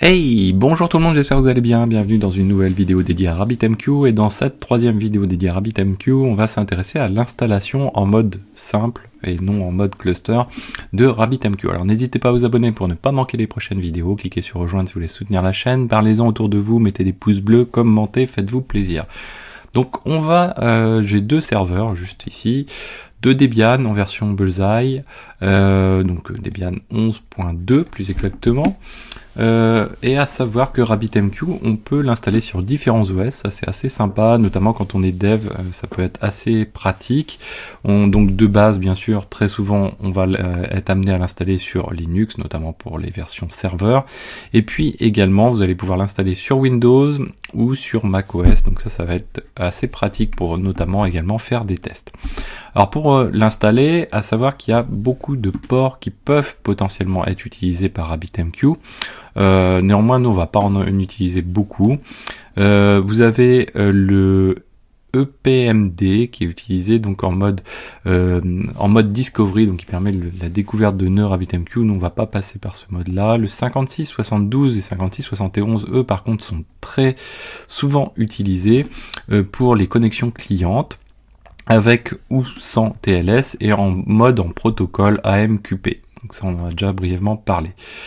Hey, bonjour tout le monde, j'espère que vous allez bien, bienvenue dans une nouvelle vidéo dédiée à RabbitMQ, et dans cette troisième vidéo dédiée à RabbitMQ, on va s'intéresser à l'installation en mode simple et non en mode cluster de RabbitMQ. Alors n'hésitez pas à vous abonner pour ne pas manquer les prochaines vidéos, cliquez sur rejoindre si vous voulez soutenir la chaîne, parlez-en autour de vous, mettez des pouces bleus, commentez, faites-vous plaisir. Donc on va, j'ai deux serveurs juste ici, deux Debian en version Bullseye, donc Debian 11.2 plus exactement. Et à savoir que RabbitMQ, on peut l'installer sur différents OS, ça c'est assez sympa, notamment quand on est dev, ça peut être assez pratique. Donc de base, bien sûr, très souvent, on va être amené à l'installer sur Linux, notamment pour les versions serveur. Et puis également, vous allez pouvoir l'installer sur Windows ou sur macOS, donc ça va être assez pratique pour notamment également faire des tests. Alors pour l'installer, à savoir qu'il y a beaucoup de ports qui peuvent potentiellement être utilisés par RabbitMQ. Néanmoins, nous on va pas en utiliser beaucoup. Vous avez le EPMD qui est utilisé donc en mode discovery, donc qui permet la découverte de nœuds RabbitMQ. Nous on va pas passer par ce mode là. Le 5672 et 5671 eux par contre sont très souvent utilisés pour les connexions clientes, avec ou sans TLS et en protocole AMQP. Donc ça on en a déjà brièvement parlé.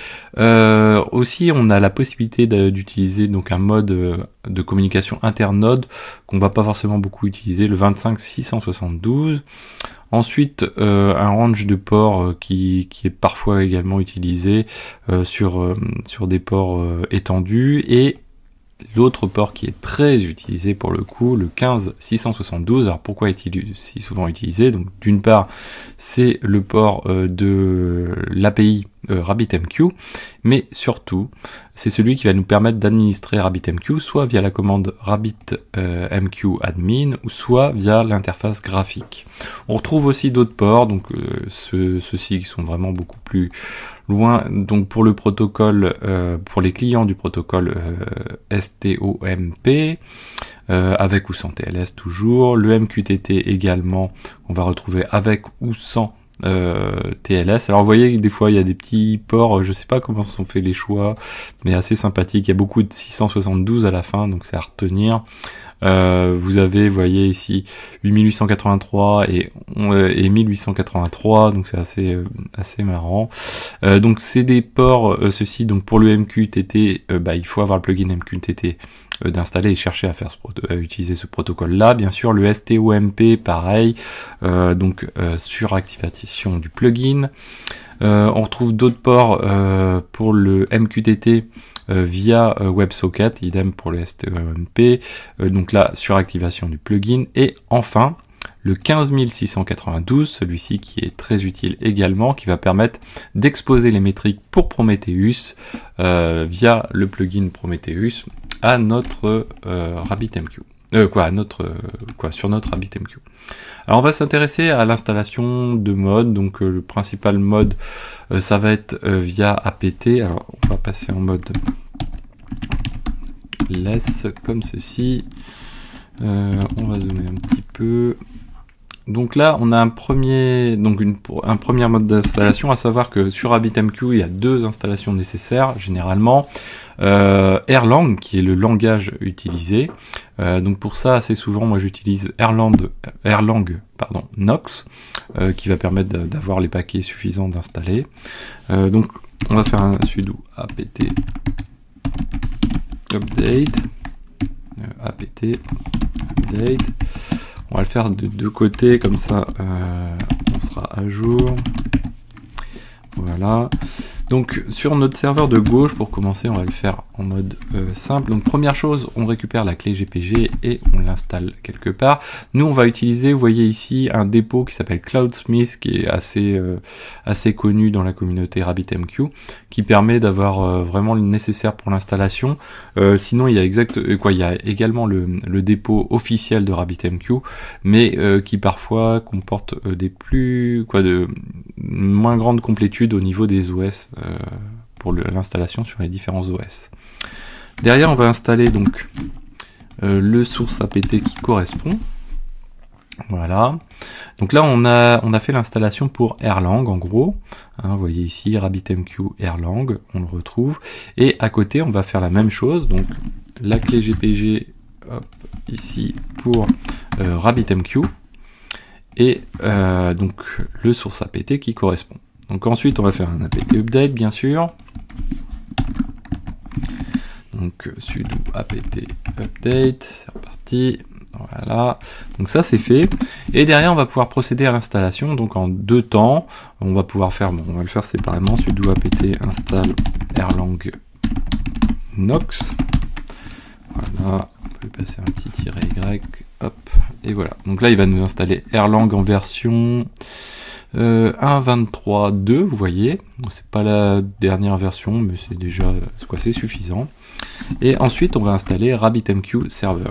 Aussi on a la possibilité d'utiliser donc un mode de communication internode qu'on va pas forcément beaucoup utiliser, le 25672. Ensuite un range de ports qui est parfois également utilisé sur des ports étendus, et l'autre port qui est très utilisé pour le coup, le 15672. Alors pourquoi est-il si souvent utilisé? Donc d'une part, c'est le port de l'API RabbitMQ, mais surtout, c'est celui qui va nous permettre d'administrer RabbitMQ, soit via la commande RabbitMQ admin, ou soit via l'interface graphique. On retrouve aussi d'autres ports, donc ceux-ci qui sont vraiment beaucoup plus loin. Donc pour le protocole, pour les clients du protocole STOMP, avec ou sans TLS toujours, le MQTT également, on va retrouver avec ou sans TLS. Alors vous voyez que des fois il y a des petits ports, je sais pas comment sont faits les choix, mais assez sympathique. Il y a beaucoup de 672 à la fin, donc c'est à retenir. Vous avez, vous voyez ici 8883 et 1883, donc c'est assez marrant. Donc c'est des ports, ceci donc pour le MQTT, il faut avoir le plugin MQTT d'installer et chercher à faire utiliser ce protocole là. Bien sûr le STOMP pareil, donc suractivation du plugin. On retrouve d'autres ports pour le MQTT via WebSocket, idem pour le STOMP, donc là suractivation du plugin. Et enfin le 15692, celui-ci qui est très utile également, qui va permettre d'exposer les métriques pour Prometheus via le plugin Prometheus à notre RabbitMQ. Sur notre RabbitMQ. Alors on va s'intéresser à l'installation de modes. Donc le principal mode, ça va être via apt. Alors on va passer en mode less comme ceci. On va zoomer un petit peu. Donc là, on a un premier mode d'installation, à savoir que sur RabbitMQ, il y a deux installations nécessaires généralement. Erlang, qui est le langage utilisé. Donc pour ça, assez souvent, moi j'utilise Erlang Nox, qui va permettre d'avoir les paquets suffisants d'installer. Donc on va faire un sudo apt update. On va le faire de deux côtés, comme ça on sera à jour. Voilà. Donc sur notre serveur de gauche, pour commencer, on va le faire en mode simple. Donc première chose, on récupère la clé GPG et on l'installe quelque part. Nous on va utiliser, vous voyez ici, un dépôt qui s'appelle Cloudsmith, qui est assez connu dans la communauté RabbitMQ, qui permet d'avoir vraiment le nécessaire pour l'installation. Sinon il y a il y a également le dépôt officiel de RabbitMQ, mais qui parfois comporte de moins grande complétude au niveau des OS pour l'installation sur les différents OS. Derrière, on va installer donc le source apt qui correspond. Voilà. Donc là, on a fait l'installation pour Erlang, en gros. Hein, vous voyez ici, RabbitMQ Erlang, on le retrouve. Et à côté, on va faire la même chose. Donc, la clé GPG, hop, ici, pour RabbitMQ. Et donc, le source apt qui correspond. Donc ensuite, on va faire un apt update, bien sûr. Donc, sudo apt update, c'est reparti. Voilà, donc ça c'est fait. Et derrière, on va pouvoir procéder à l'installation, donc en 2 temps. On va pouvoir faire, bon, on va le faire séparément, sudo apt install Erlang Nox. Voilà, on peut passer un petit -y, hop, et voilà. Donc là, il va nous installer Erlang en version 1.23.2, vous voyez. C'est pas la dernière version, mais c'est déjà, c'est suffisant. Et ensuite, on va installer RabbitMQ Server.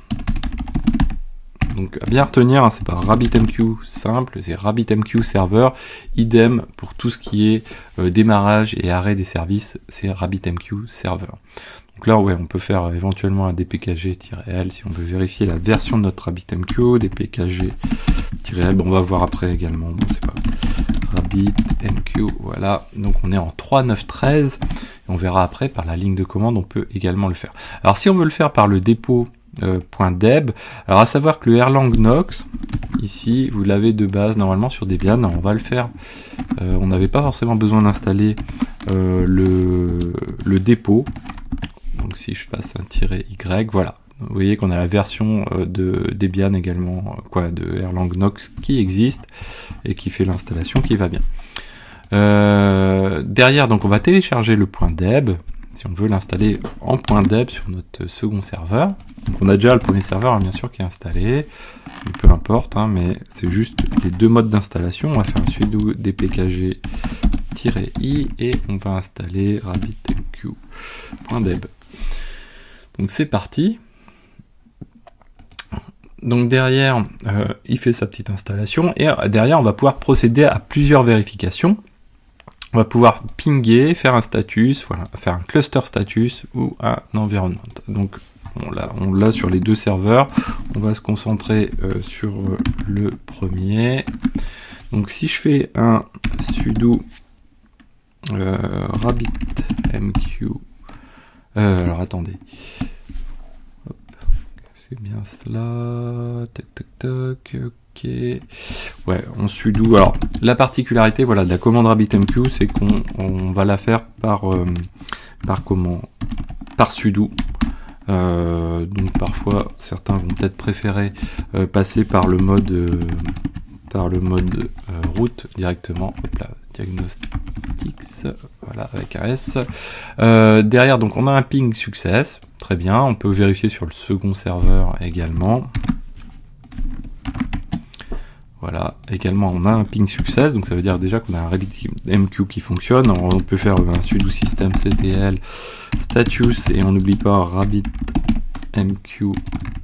Donc à bien retenir, hein, c'est pas RabbitMQ simple, c'est RabbitMQ Server. Idem pour tout ce qui est démarrage et arrêt des services, c'est RabbitMQ Server. Donc là, ouais, on peut faire éventuellement un dpkg-l si on veut vérifier la version de notre RabbitMQ, dpkg-l, bon, on va voir après également, bon, c'est pas RabbitMQ, voilà, donc on est en 3.9.13, on verra après par la ligne de commande, on peut également le faire. Alors si on veut le faire par le dépôt .deb, alors à savoir que le Erlang Nox, ici, vous l'avez de base normalement sur Debian, on va le faire, on n'avait pas forcément besoin d'installer le dépôt, donc si je passe un -y, voilà, vous voyez qu'on a la version de Debian également, de Erlang Nox qui existe et qui fait l'installation qui va bien. Derrière, donc on va télécharger le .deb, si on veut l'installer en .deb sur notre second serveur. Donc on a déjà le premier serveur, hein, bien sûr, qui est installé, mais peu importe, hein, mais c'est juste les 2 modes d'installation. On va faire un sudo dpkg-i et on va installer RabbitMQ.deb. Donc c'est parti. Donc derrière, il fait sa petite installation, et derrière, on va pouvoir procéder à plusieurs vérifications. On va pouvoir pinguer, faire un status, voilà, faire un cluster status ou un environnement. Donc on l'a sur les 2 serveurs. On va se concentrer sur le premier. Donc si je fais un sudo RabbitMQ, alors attendez. C'est bien cela, tac tac tac, ok, ouais, on sudo, alors la particularité, voilà, de la commande RabbitMQ, c'est qu'on va la faire par sudo, donc parfois certains vont peut-être préférer passer par le mode route directement, hop là, diagnostics, voilà, avec un S. Derrière, donc on a un ping success, très bien, on peut vérifier sur le second serveur également. Voilà, également on a un ping success, donc ça veut dire déjà qu'on a un RabbitMQ qui fonctionne. On peut faire un sudo systemctl status et on n'oublie pas RabbitMQ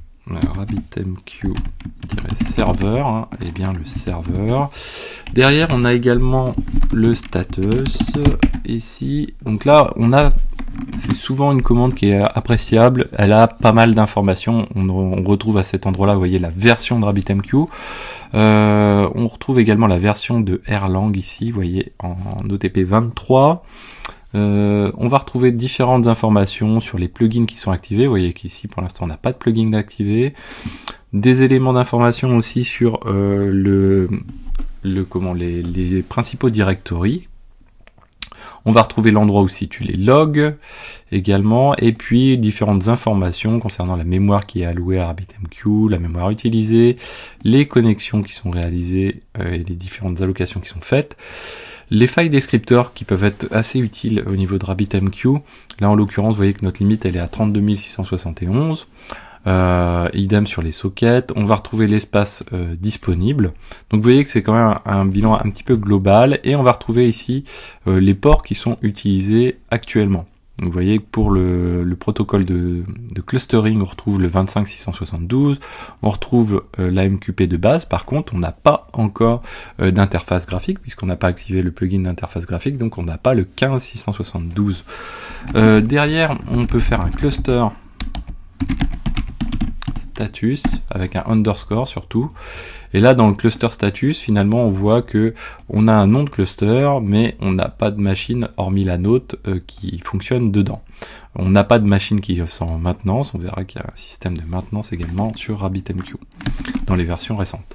serveur, hein, et bien le serveur. Derrière, on a également le status ici. Donc là, c'est souvent une commande qui est appréciable. Elle a pas mal d'informations. On retrouve à cet endroit-là, vous voyez, la version de RabbitMQ. On retrouve également la version de Erlang ici, vous voyez, en OTP 23. On va retrouver différentes informations sur les plugins qui sont activés. Vous voyez qu'ici, pour l'instant, on n'a pas de plugin activé. Des éléments d'information aussi sur les principaux directories. On va retrouver l'endroit où se situent les logs également, et puis différentes informations concernant la mémoire qui est allouée à RabbitMQ, la mémoire utilisée, les connexions qui sont réalisées et les différentes allocations qui sont faites. Les failles descripteurs qui peuvent être assez utiles au niveau de RabbitMQ. Là, en l'occurrence, vous voyez que notre limite, elle est à 32 671. Idem sur les sockets. On va retrouver l'espace disponible. Donc, vous voyez que c'est quand même un bilan un petit peu global. Et on va retrouver ici les ports qui sont utilisés actuellement. Donc, vous voyez que pour le protocole de clustering, on retrouve le 25672, on retrouve l'AMQP de base. Par contre, on n'a pas encore d'interface graphique, puisqu'on n'a pas activé le plugin d'interface graphique, donc on n'a pas le 15672. Derrière, on peut faire un cluster status avec un underscore surtout. Et là dans le cluster status, finalement on voit que on a un nom de cluster, mais on n'a pas de machine hormis la nôtre qui fonctionne dedans. On n'a pas de machine qui sont en maintenance, on verra qu'il y a un système de maintenance également sur RabbitMQ dans les versions récentes.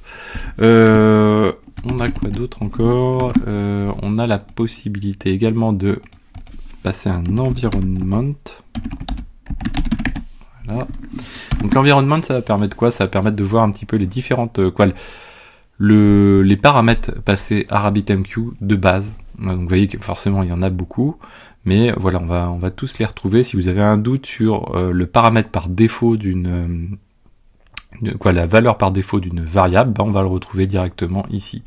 On a quoi d'autre encore? On a la possibilité également de passer un environment. Voilà. Donc l'environnement, ça va permettre quoi? Ça va permettre de voir un petit peu les différentes les paramètres passés à RabbitMQ de base. Donc vous voyez que forcément il y en a beaucoup, mais voilà, on va tous les retrouver. Si vous avez un doute sur le paramètre par défaut la valeur par défaut d'une variable, on va le retrouver directement ici.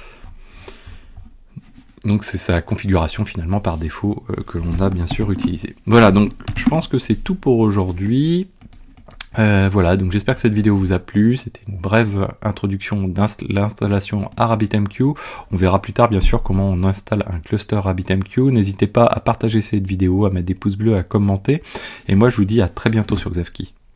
Donc c'est sa configuration finalement par défaut que l'on a bien sûr utilisé. Voilà, donc je pense que c'est tout pour aujourd'hui. Voilà, donc j'espère que cette vidéo vous a plu. C'était une brève introduction de l'installation à RabbitMQ. On verra plus tard bien sûr comment on installe un cluster RabbitMQ. N'hésitez pas à partager cette vidéo, à mettre des pouces bleus, à commenter. Et moi je vous dis à très bientôt sur Xavki.